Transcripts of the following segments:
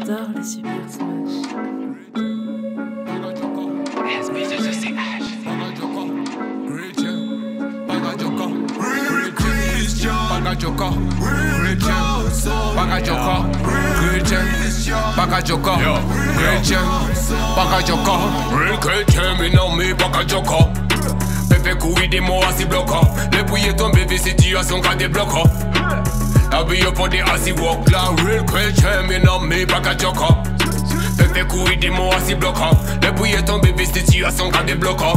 J'adore les Super Smash. Pepe couille des mots assez bloquants. Les bouillets tombés, des situations qu'a des bloquants. Habillé pour des assis walk là, real Christian, mais non, mais pas qu'à joker. Pepe couille des mots assez bloquants. Les bouillets tombés, des situations qu'a des bloquants.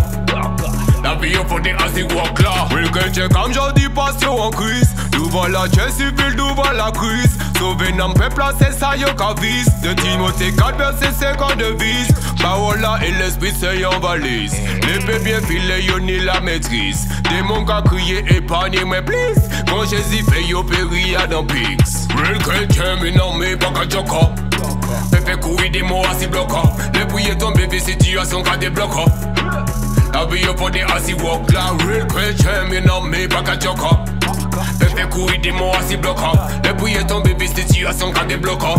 Habillé pour des assis walk là, real Christian, comme j'en dis, passion en crise. Devant la chaise civile, devant la crise. Sauver n'en peut placer ça, y'a qu'à vis. De Timothée 4 verset 50 de vis. Parola et l'esprit c'est en valise. L'épée bien filée, y'a ni la maîtrise. Démon qu'a crié, épargnez moi please. Quand Jésus fait y'a péri à dans Pix. Real Christian, mais non mais pas qu'à joker. Pepe couille des mots assis bloquants. Les bouillets tombés, des situations qu'a des bloquants. Habillé pour des assis walk là, real Christian, mais non mais pas qu'à joker. Pepe couille des mots assis bloquants. Les bouillets tombés, des situations qu'a des bloquants.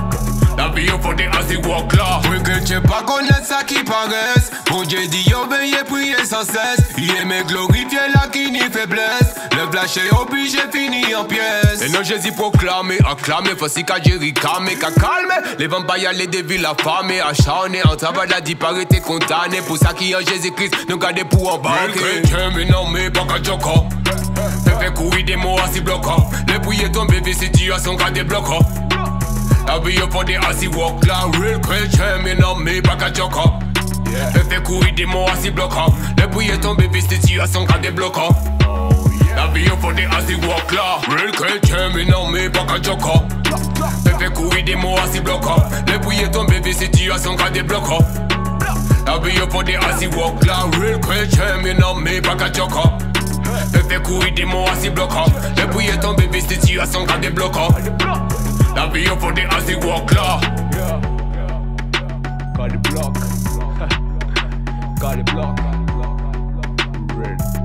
Habillé pour des assis walk là. Oui que tu pas connaître ça qui paraisse. Bon Dieu dit obéir, prier sans cesse. Il aime glorifier la qui n'y faiblesse. Le flash est obligé fini en pièces. Et non Jésus proclamé, acclamé. Faut si qu'à Jerry calmer, qu'à calmer. Les vampires, les déviles, la femme et acharnés. En travail la disparé, t'es condamné. Pour ça qui en Jésus-Christ, nous gardez pour embarquer. Mais non mais pas qu'à joker. Pepe couille des mots assis bloquants. Les bouillets tombés, des situations qu'a des bloquants. Habillé pour des assis walk là, real Christian, mais non mais pas qu'à joker. Pepe couille des mots assis bloquants. Les bouillets tombés, des situations qu'a des bloquants. Habillé pour des assis walk là, real Christian, mais non mais pas qu'à joker. Pepe couille des mots assis bloquants. Les bouillets tombés, des situations qu'a des bloquants. Habillé pour des assis walk là, real Christian, mais non mais pas qu'à joker. Pepe couille des mots assis bloquants. Les bouillets tombés, des situations qu'a des bloquants. Habillé pour des assis walk là. Got the block. Got the block. Red.